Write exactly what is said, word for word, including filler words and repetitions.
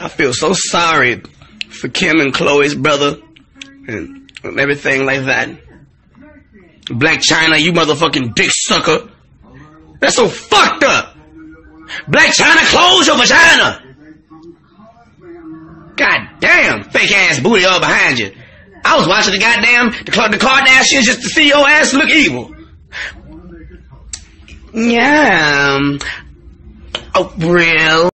I feel so sorry for Kim and Chloe's brother and everything like that. Blac Chyna, you motherfucking dick sucker. That's so fucked up. Blac Chyna, close your vagina. God damn, fake ass booty all behind you. I was watching the goddamn, the, the Kardashians just to see your ass look evil. Yeah. Oh, real.